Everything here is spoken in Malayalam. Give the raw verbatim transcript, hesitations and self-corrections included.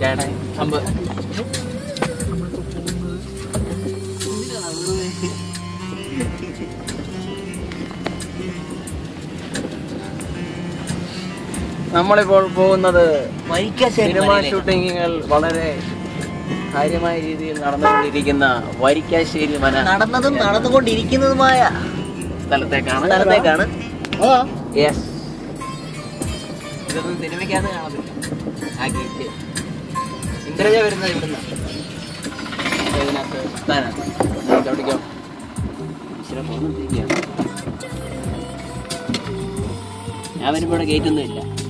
ചേട്ടാ അമ്പ് നമ്മളിപ്പോൾ പോകുന്നത് സിനിമ ഷൂട്ടിങ്ങുകൾ വളരെ കാര്യമായ രീതിയിൽ നടന്നുകൊണ്ടിരിക്കുന്ന വരിക്കാശ്ശേരി മന നടന്നതും നടന്നുകൊണ്ടിരിക്കുന്നതുമായ സ്ഥലത്തേക്കാണ് സ്ഥലത്തേക്കാണ് യെസ് ഇതൊന്നും സിനിമയ്ക്കകത്ത് കാണത്തില്ല. ആ ഗേറ്റ് ഇന്ദ്രജ വരുന്നത് ഇവിടുന്ന് ഇതിനകത്ത് സ്ഥാനത്ത് ചവിട്ടിക്കോ ഞാൻ വരുമ്പോൾ ഇവിടെ ഗേറ്റ് ഒന്നും ഇല്ല.